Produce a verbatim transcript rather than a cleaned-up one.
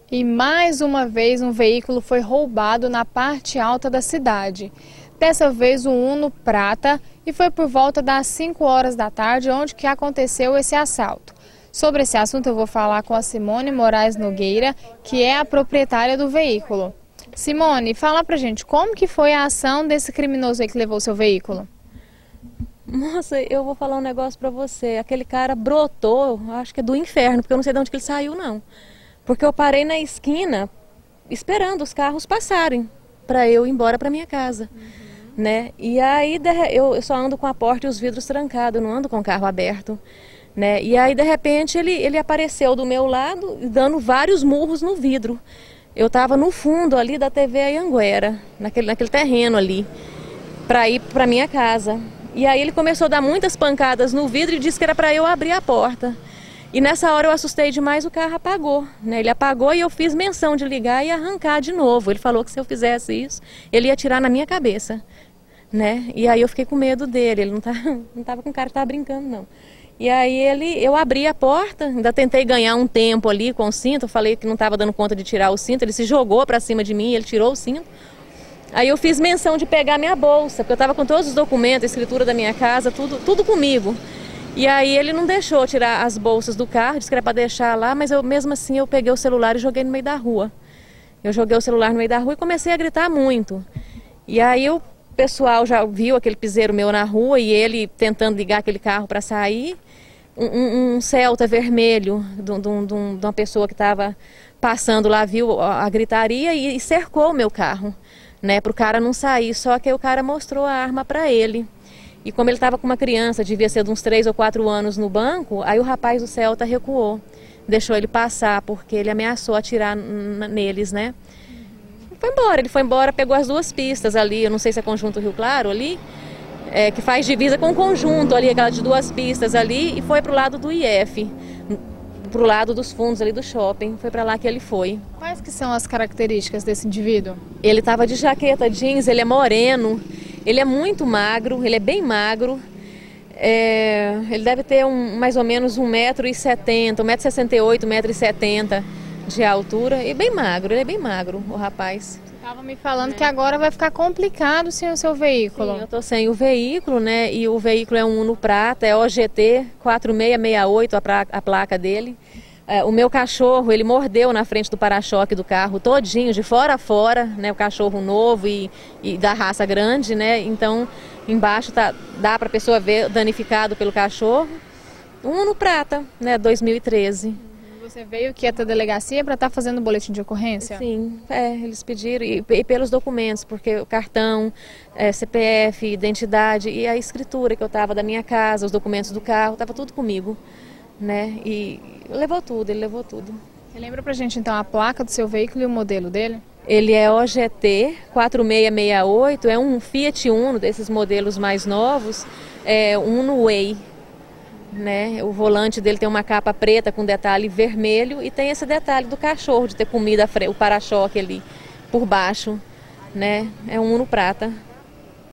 E mais uma vez um veículo foi roubado na parte alta da cidade. Dessa vez o Uno prata, e foi por volta das cinco horas da tarde onde que aconteceu esse assalto. Sobre esse assunto eu vou falar com a Simone Moraes Nogueira, que é a proprietária do veículo. Simone, fala pra gente, como que foi a ação desse criminoso aí que levou seu veículo? Moça, eu vou falar um negócio pra você. Aquele cara brotou, acho que é do inferno, porque eu não sei de onde que ele saiu, não. Porque eu parei na esquina esperando os carros passarem para eu ir embora para minha casa, uhum. né? E aí eu, eu só ando com a porta e os vidros trancados, eu não ando com o carro aberto, né? E aí de repente ele, ele apareceu do meu lado dando vários murros no vidro. Eu estava no fundo ali da T V Anhanguera, naquele, naquele terreno ali, para ir para minha casa. E aí ele começou a dar muitas pancadas no vidro e disse que era para eu abrir a porta. E nessa hora eu assustei demais, o carro apagou, né? Ele apagou e eu fiz menção de ligar e arrancar de novo. Ele falou que se eu fizesse isso, ele ia atirar na minha cabeça, né? E aí eu fiquei com medo dele, ele não tá, não tava com cara que tava brincando, não. E aí ele, eu abri a porta, ainda tentei ganhar um tempo ali com o cinto, eu falei que não estava dando conta de tirar o cinto, ele se jogou para cima de mim, ele tirou o cinto. Aí eu fiz menção de pegar minha bolsa, porque eu estava com todos os documentos, a escritura da minha casa, tudo, tudo comigo. E aí ele não deixou tirar as bolsas do carro, disse que era para deixar lá, mas eu mesmo assim eu peguei o celular e joguei no meio da rua. Eu joguei o celular no meio da rua e comecei a gritar muito. E aí o pessoal já viu aquele piseiro meu na rua e ele tentando ligar aquele carro para sair. Um, um, um Celta vermelho de, de, de, de uma pessoa que estava passando lá viu a, a gritaria e, e cercou o meu carro, né, para o cara não sair. Só que o cara mostrou a arma para ele. E como ele estava com uma criança, devia ser de uns três ou quatro anos no banco, aí o rapaz do Celta recuou, deixou ele passar, porque ele ameaçou atirar neles, né? Foi embora, ele foi embora, pegou as duas pistas ali, eu não sei se é Conjunto Rio Claro ali, é, que faz divisa com o conjunto ali, aquela de duas pistas ali, e foi pro lado do I F, pro lado dos fundos ali do shopping, foi para lá que ele foi. Quais que são as características desse indivíduo? Ele estava de jaqueta jeans, ele é moreno, ele é muito magro, ele é bem magro, é, ele deve ter um, mais ou menos um metro e setenta, um metro e sessenta e oito, um metro e setenta de altura, e bem magro, ele é bem magro, o rapaz. Você estava me falando é. que agora vai ficar complicado sem o seu veículo. Sim, eu estou sem o veículo, né, e o veículo é um Uno prata, é O G T quatro seis seis oito a, pra, a placa dele. É, o meu cachorro, ele mordeu na frente do para-choque do carro todinho, de fora a fora, né, o cachorro novo e, e da raça grande, né, então embaixo tá, dá para a pessoa ver danificado pelo cachorro. Um Uno prata, né, dois mil e treze. Você veio aqui até a delegacia para estar tá fazendo o boletim de ocorrência? Sim, é, eles pediram, e, e pelos documentos, porque o cartão, é, C P F, identidade e a escritura que eu estava da minha casa, os documentos do carro, estava tudo comigo, né, e levou tudo, ele levou tudo. Você lembra pra gente então a placa do seu veículo e o modelo dele? Ele é O G T quatro seis seis oito, é um Fiat Uno, desses modelos mais novos, é Uno Way. Né? O volante dele tem uma capa preta com detalhe vermelho e tem esse detalhe do cachorro de ter comido o para-choque ali por baixo, né? É um Uno prata.